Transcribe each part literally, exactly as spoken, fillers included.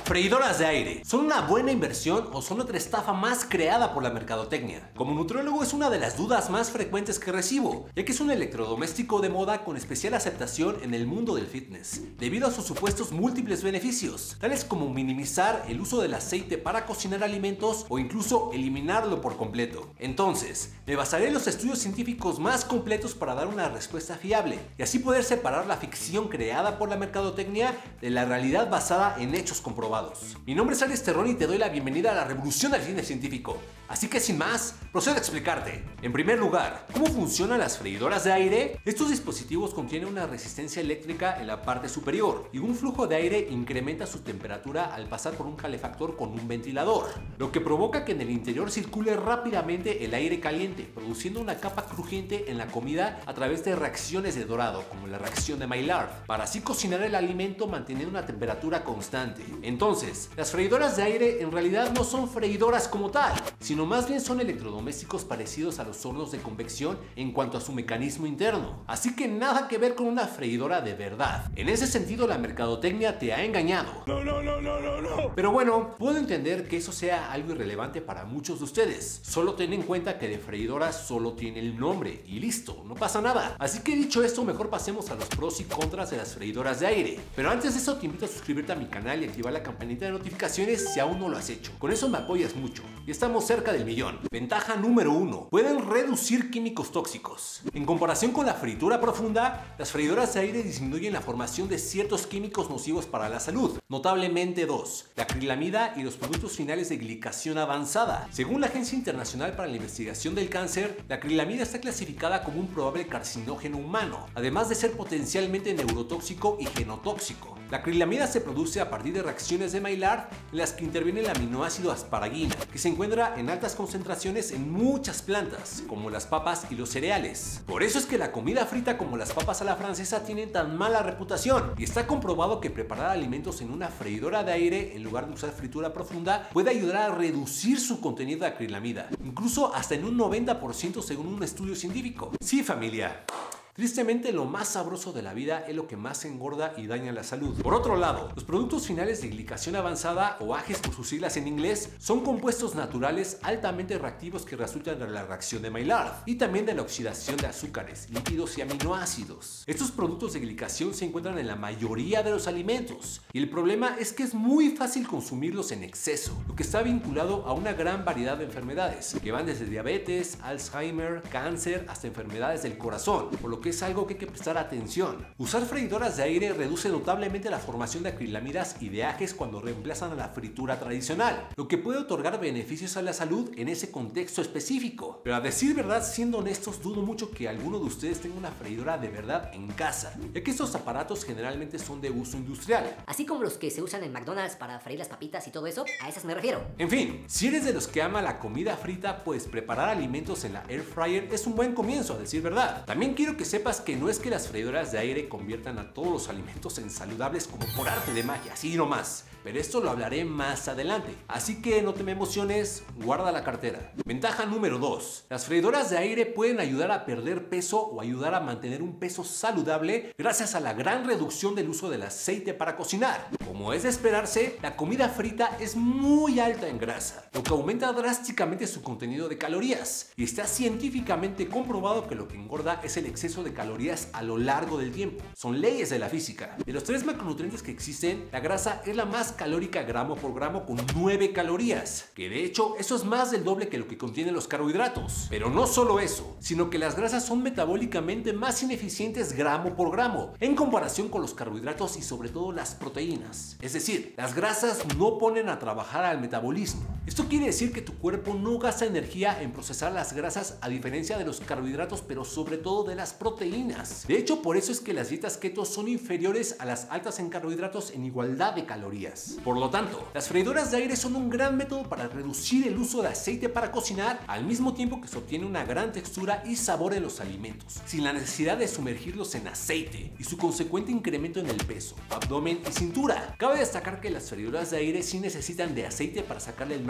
Freidoras de aire. ¿Son una buena inversión o son otra estafa más creada por la mercadotecnia? Como nutriólogo es una de las dudas más frecuentes que recibo, ya que es un electrodoméstico de moda con especial aceptación en el mundo del fitness, debido a sus supuestos múltiples beneficios, tales como minimizar el uso del aceite para cocinar alimentos o incluso eliminarlo por completo. Entonces, me basaré en los estudios científicos más completos para dar una respuesta fiable y así poder separar la ficción creada por la mercadotecnia de la realidad basada en hechos comprobados. Mi nombre es Alex Terrón y te doy la bienvenida a la revolución del fitness científico. Así que sin más, procedo a explicarte. En primer lugar, ¿cómo funcionan las freidoras de aire? Estos dispositivos contienen una resistencia eléctrica en la parte superior y un flujo de aire incrementa su temperatura al pasar por un calefactor con un ventilador, lo que provoca que en el interior circule rápidamente el aire caliente, produciendo una capa crujiente en la comida a través de reacciones de dorado, como la reacción de Maillard, para así cocinar el alimento manteniendo una temperatura constante. Entonces, las freidoras de aire en realidad no son freidoras como tal, sino más bien son electrodomésticos parecidos a los hornos de convección en cuanto a su mecanismo interno. Así que nada que ver con una freidora de verdad. En ese sentido, la mercadotecnia te ha engañado. No, no, no, no, no, no. Pero bueno, puedo entender que eso sea algo irrelevante para muchos de ustedes. Solo ten en cuenta que de freidora solo tiene el nombre y listo, no pasa nada. Así que dicho esto, mejor pasemos a los pros y contras de las freidoras de aire. Pero antes de eso, te invito a suscribirte a mi canal y activar la campanita de notificaciones si aún no lo has hecho. Con eso me apoyas mucho y estamos cerca del millón. Ventaja número uno. Pueden reducir químicos tóxicos. En comparación con la fritura profunda, las freidoras de aire disminuyen la formación de ciertos químicos nocivos para la salud. Notablemente dos. La acrilamida y los productos finales de glicación avanzada. Según la Agencia Internacional para la Investigación del Cáncer, la acrilamida está clasificada como un probable carcinógeno humano, además de ser potencialmente neurotóxico y genotóxico. La acrilamida se produce a partir de reacciones de Maillard en las que interviene el aminoácido asparagina, que se encuentra en altas concentraciones en muchas plantas, como las papas y los cereales. Por eso es que la comida frita como las papas a la francesa tienen tan mala reputación, y está comprobado que preparar alimentos en una freidora de aire en lugar de usar fritura profunda puede ayudar a reducir su contenido de acrilamida, incluso hasta en un noventa por ciento según un estudio científico. Sí, familia. Tristemente, lo más sabroso de la vida es lo que más engorda y daña la salud. Por otro lado, los productos finales de glicación avanzada, o A G Es por sus siglas en inglés, son compuestos naturales altamente reactivos que resultan de la reacción de Maillard y también de la oxidación de azúcares, lípidos y aminoácidos. Estos productos de glicación se encuentran en la mayoría de los alimentos y el problema es que es muy fácil consumirlos en exceso, lo que está vinculado a una gran variedad de enfermedades que van desde diabetes, Alzheimer, cáncer hasta enfermedades del corazón, por lo que es algo que hay que prestar atención. Usar freidoras de aire reduce notablemente la formación de acrilamidas y de A G Es cuando reemplazan a la fritura tradicional, lo que puede otorgar beneficios a la salud en ese contexto específico. Pero a decir verdad, siendo honestos, dudo mucho que alguno de ustedes tenga una freidora de verdad en casa, ya que estos aparatos generalmente son de uso industrial. Así como los que se usan en McDonald's para freír las papitas y todo eso, a esas me refiero. En fin, si eres de los que ama la comida frita, pues preparar alimentos en la air fryer es un buen comienzo, a decir verdad. También quiero que sepas que no es que las freidoras de aire conviertan a todos los alimentos en saludables como por arte de magia, así nomás, pero esto lo hablaré más adelante, así que no te me emociones, guarda la cartera. Ventaja número dos. Las freidoras de aire pueden ayudar a perder peso o ayudar a mantener un peso saludable gracias a la gran reducción del uso del aceite para cocinar. Como es de esperarse, la comida frita es muy alta en grasa, lo que aumenta drásticamente su contenido de calorías, y está científicamente comprobado que lo que engorda es el exceso de calorías a lo largo del tiempo. Son leyes de la física. De los tres macronutrientes que existen, la grasa es la más calórica gramo por gramo con nueve calorías, que de hecho eso es más del doble que lo que contienen los carbohidratos. Pero no solo eso, sino que las grasas son metabólicamente más ineficientes gramo por gramo en comparación con los carbohidratos y sobre todo las proteínas. Es decir, las grasas no ponen a trabajar al metabolismo. Esto quiere decir que tu cuerpo no gasta energía en procesar las grasas a diferencia de los carbohidratos, pero sobre todo de las proteínas. De hecho, por eso es que las dietas keto son inferiores a las altas en carbohidratos en igualdad de calorías. Por lo tanto, las freidoras de aire son un gran método para reducir el uso de aceite para cocinar, al mismo tiempo que se obtiene una gran textura y sabor en los alimentos, sin la necesidad de sumergirlos en aceite y su consecuente incremento en el peso, abdomen y cintura. Cabe destacar que las freidoras de aire sí necesitan de aceite para sacarle el máximo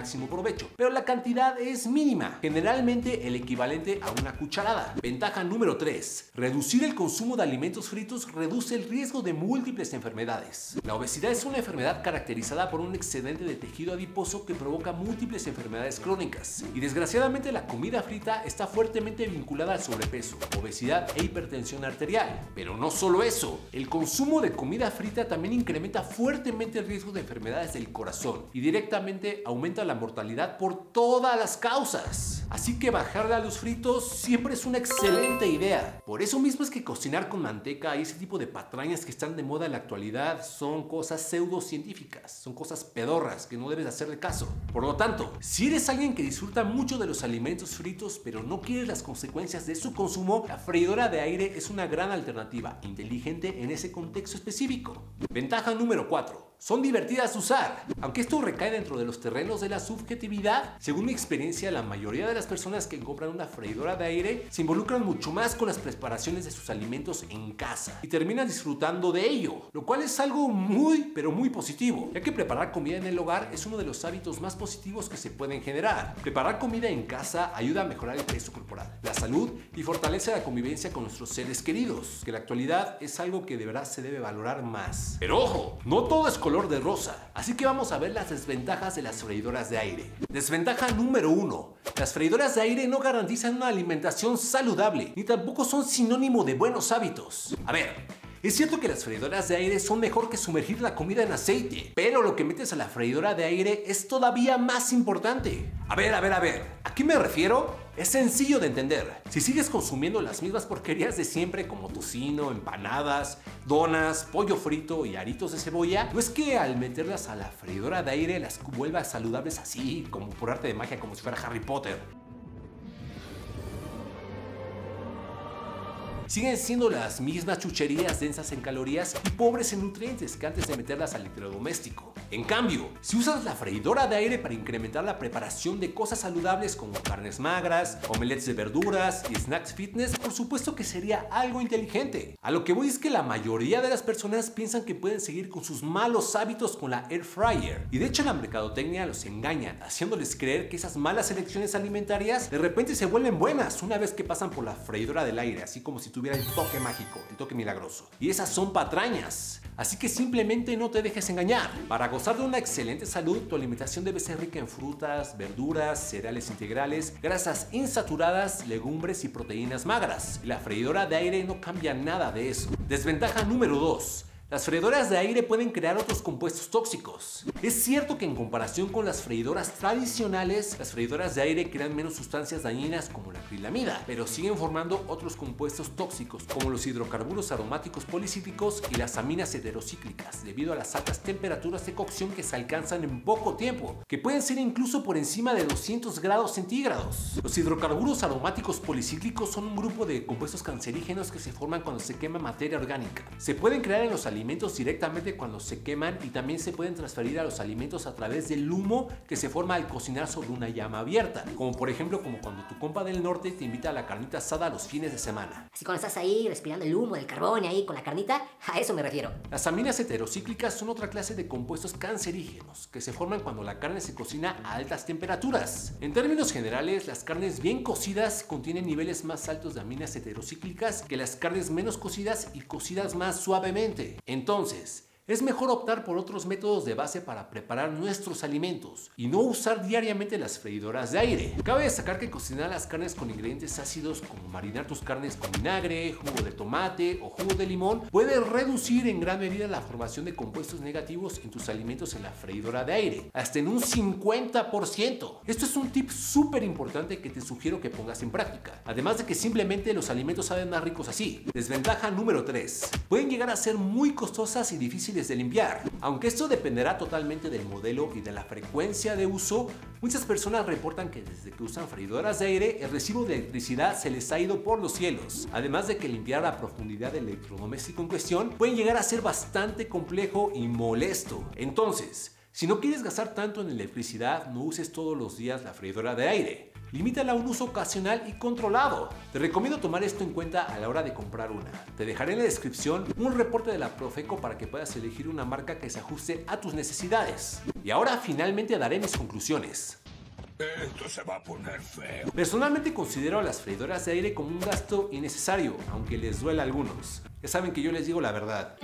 máximo provecho, pero la cantidad es mínima, generalmente el equivalente a una cucharada. Ventaja número tres. Reducir el consumo de alimentos fritos reduce el riesgo de múltiples enfermedades. La obesidad es una enfermedad caracterizada por un excedente de tejido adiposo que provoca múltiples enfermedades crónicas, y desgraciadamente la comida frita está fuertemente vinculada al sobrepeso, obesidad e hipertensión arterial. Pero no solo eso, el consumo de comida frita también incrementa fuertemente el riesgo de enfermedades del corazón y directamente aumenta la mortalidad por todas las causas. Así que bajarle a los fritos siempre es una excelente idea. Por eso mismo es que cocinar con manteca y ese tipo de patrañas que están de moda en la actualidad son cosas pseudocientíficas, son cosas pedorras que no debes hacerle caso. Por lo tanto, si eres alguien que disfruta mucho de los alimentos fritos pero no quieres las consecuencias de su consumo, la freidora de aire es una gran alternativa inteligente en ese contexto específico. Ventaja número cuatro. Son divertidas de usar. Aunque esto recae dentro de los terrenos de la subjetividad, según mi experiencia, la mayoría de las personas que compran una freidora de aire se involucran mucho más con las preparaciones de sus alimentos en casa y terminan disfrutando de ello, lo cual es algo muy, pero muy positivo, ya que preparar comida en el hogar es uno de los hábitos más positivos que se pueden generar. Preparar comida en casa ayuda a mejorar el peso corporal, la salud y fortalece la convivencia con nuestros seres queridos, que en la actualidad es algo que de verdad se debe valorar más. Pero ojo, no todo es color de rosa, así que vamos a ver las desventajas de las freidoras de aire. Desventaja número uno. Las freidoras de aire no garantizan una alimentación saludable, ni tampoco son sinónimo de buenos hábitos. A ver, es cierto que las freidoras de aire son mejor que sumergir la comida en aceite, pero lo que metes a la freidora de aire es todavía más importante. A ver, a ver, a ver, ¿a qué me refiero? Es sencillo de entender. Si sigues consumiendo las mismas porquerías de siempre como tocino, empanadas, donas, pollo frito y aritos de cebolla, no es que al meterlas a la freidora de aire las vuelvas saludables así, como por arte de magia, como si fuera Harry Potter. Siguen siendo las mismas chucherías densas en calorías y pobres en nutrientes que antes de meterlas al electrodoméstico. En cambio, si usas la freidora de aire para incrementar la preparación de cosas saludables como carnes magras, omelets de verduras y snacks fitness, por supuesto que sería algo inteligente. A lo que voy es que la mayoría de las personas piensan que pueden seguir con sus malos hábitos con la air fryer, y de hecho la mercadotecnia los engaña, haciéndoles creer que esas malas elecciones alimentarias de repente se vuelven buenas una vez que pasan por la freidora del aire, así como si tuviera el toque mágico, el toque milagroso. Y esas son patrañas. Así que simplemente no te dejes engañar. Para gozar de una excelente salud, tu alimentación debe ser rica en frutas, verduras, cereales integrales, grasas insaturadas, legumbres y proteínas magras. Y la freidora de aire no cambia nada de eso. Desventaja número dos. Las freidoras de aire pueden crear otros compuestos tóxicos. Es cierto que en comparación con las freidoras tradicionales, las freidoras de aire crean menos sustancias dañinas como la acrilamida, pero siguen formando otros compuestos tóxicos como los hidrocarburos aromáticos policíclicos y las aminas heterocíclicas, debido a las altas temperaturas de cocción que se alcanzan en poco tiempo, que pueden ser incluso por encima de doscientos grados centígrados. Los hidrocarburos aromáticos policíclicos son un grupo de compuestos cancerígenos que se forman cuando se quema materia orgánica. Se pueden crear en los alimentos directamente cuando se queman y también se pueden transferir a los alimentos a través del humo que se forma al cocinar sobre una llama abierta, como por ejemplo como cuando tu compa del norte te invita a la carnita asada los fines de semana. Así cuando estás ahí respirando el humo del carbón y ahí con la carnita, a eso me refiero. Las aminas heterocíclicas son otra clase de compuestos cancerígenos que se forman cuando la carne se cocina a altas temperaturas. En términos generales, las carnes bien cocidas contienen niveles más altos de aminas heterocíclicas que las carnes menos cocidas y cocidas más suavemente. Entonces, es mejor optar por otros métodos de base para preparar nuestros alimentos y no usar diariamente las freidoras de aire. Cabe destacar que cocinar las carnes con ingredientes ácidos como marinar tus carnes con vinagre, jugo de tomate o jugo de limón puede reducir en gran medida la formación de compuestos negativos en tus alimentos en la freidora de aire, hasta en un cincuenta por ciento. Esto es un tip súper importante que te sugiero que pongas en práctica, además de que simplemente los alimentos saben más ricos así. Desventaja número tres. Pueden llegar a ser muy costosas y difíciles de limpiar. Aunque esto dependerá totalmente del modelo y de la frecuencia de uso, muchas personas reportan que desde que usan freidoras de aire, el recibo de electricidad se les ha ido por los cielos. Además de que limpiar a profundidad el electrodoméstico en cuestión puede llegar a ser bastante complejo y molesto. Entonces, si no quieres gastar tanto en electricidad, no uses todos los días la freidora de aire. Limítala a un uso ocasional y controlado. Te recomiendo tomar esto en cuenta a la hora de comprar una. Te dejaré en la descripción un reporte de la Profeco para que puedas elegir una marca que se ajuste a tus necesidades. Y ahora finalmente daré mis conclusiones. Esto se va a poner feo. Personalmente considero a las freidoras de aire como un gasto innecesario, aunque les duela a algunos. Ya saben que yo les digo la verdad.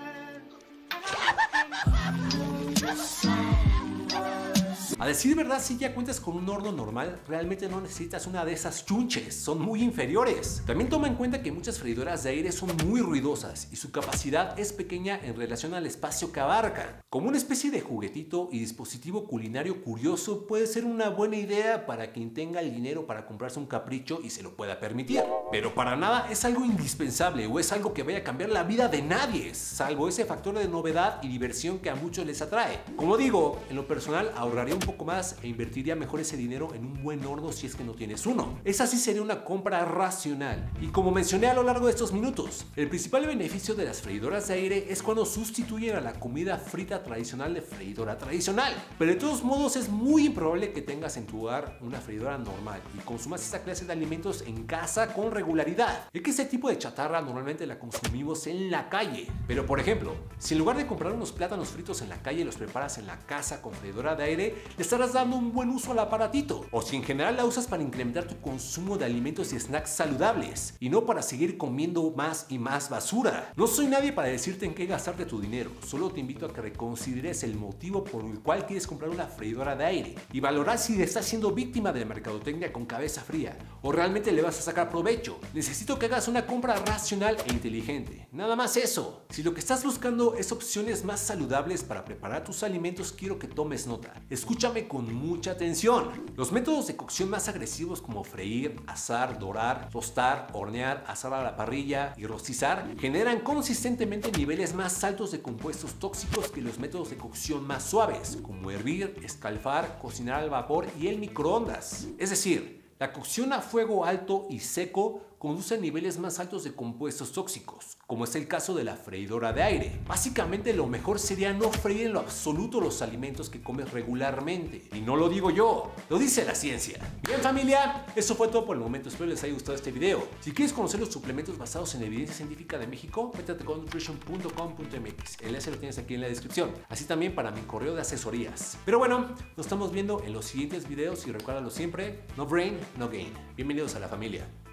A decir verdad, si ya cuentas con un horno normal, realmente no necesitas una de esas chunches, son muy inferiores. También toma en cuenta que muchas freidoras de aire son muy ruidosas y su capacidad es pequeña en relación al espacio que abarcan. Como una especie de juguetito y dispositivo culinario curioso, puede ser una buena idea para quien tenga el dinero para comprarse un capricho y se lo pueda permitir. Pero para nada es algo indispensable o es algo que vaya a cambiar la vida de nadie, salvo ese factor de novedad y diversión que a muchos les atrae. Como digo, en lo personal ahorraría un poco más e invertiría mejor ese dinero en un buen horno si es que no tienes uno. Esa sí sería una compra racional. Y como mencioné a lo largo de estos minutos, el principal beneficio de las freidoras de aire es cuando sustituyen a la comida frita tradicional de freidora tradicional. Pero de todos modos es muy improbable que tengas en tu hogar una freidora normal y consumas esa clase de alimentos en casa con regularidad, ya que ese tipo de chatarra normalmente la consumimos en la calle. Pero por ejemplo, si en lugar de comprar unos plátanos fritos en la calle los preparas en la casa con freidora de aire, le estarás dando un buen uso al aparatito. O si en general la usas para incrementar tu consumo de alimentos y snacks saludables y no para seguir comiendo más y más basura. No soy nadie para decirte en qué gastarte tu dinero, solo te invito a que reconsideres el motivo por el cual quieres comprar una freidora de aire y valorar si estás siendo víctima de la mercadotecnia con cabeza fría o realmente le vas a sacar provecho. Necesito que hagas una compra racional e inteligente, nada más eso. Si lo que estás buscando es opciones más saludables para preparar tus alimentos, quiero que tomes nota. Escúchame con mucha atención. Los métodos de cocción más agresivos como freír, asar, dorar, tostar, hornear, asar a la parrilla y rostizar generan consistentemente niveles más altos de compuestos tóxicos que los métodos de cocción más suaves como hervir, escalfar, cocinar al vapor y el microondas. Es decir, la cocción a fuego alto y seco conduce a niveles más altos de compuestos tóxicos, como es el caso de la freidora de aire. Básicamente lo mejor sería no freír en lo absoluto los alimentos que comes regularmente. Y no lo digo yo, lo dice la ciencia. Bien familia, eso fue todo por el momento, espero les haya gustado este video. Si quieres conocer los suplementos basados en evidencia científica de México, vete a tecon nutrition punto com punto m x, el enlace lo tienes aquí en la descripción, así también para mi correo de asesorías. Pero bueno, nos estamos viendo en los siguientes videos y recuérdalo siempre, no brain, no gain. Bienvenidos a la familia.